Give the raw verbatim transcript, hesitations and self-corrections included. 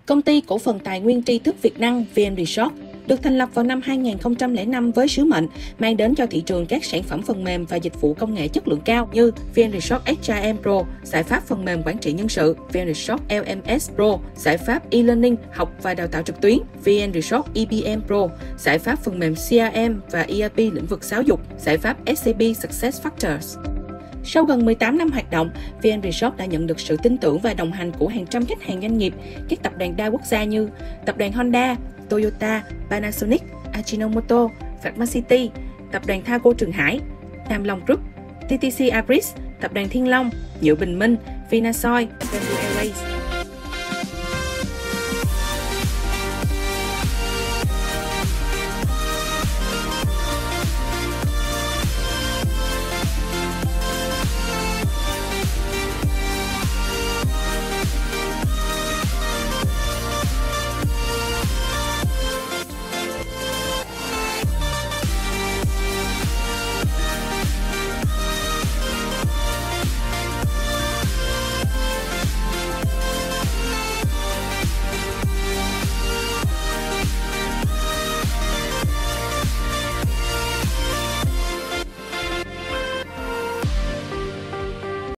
Công ty cổ phần tài nguyên tri thức Việt Năng vê en Resource được thành lập vào năm hai nghìn không trăm lẻ năm với sứ mệnh mang đến cho thị trường các sản phẩm phần mềm và dịch vụ công nghệ chất lượng cao như vê en Resource hát rờ em Pro, giải pháp phần mềm quản trị nhân sự, vê en Resource lờ em ét Pro, giải pháp e-learning, học và đào tạo trực tuyến, vê en Resource e bê em Pro, giải pháp phần mềm xê rờ em và e rờ pê lĩnh vực giáo dục, giải pháp ét a pê Success Factors. Sau gần mười tám năm hoạt động, vê en Resource đã nhận được sự tin tưởng và đồng hành của hàng trăm khách hàng doanh nghiệp, các tập đoàn đa quốc gia như tập đoàn Honda, Toyota, Panasonic, Ajinomoto, Pharmacity, tập đoàn Thaco Trường Hải, Nam Long Group, tê tê xê Agris, tập đoàn Thiên Long, Nhựa Bình Minh, Vinasoy, Bamboo Airways.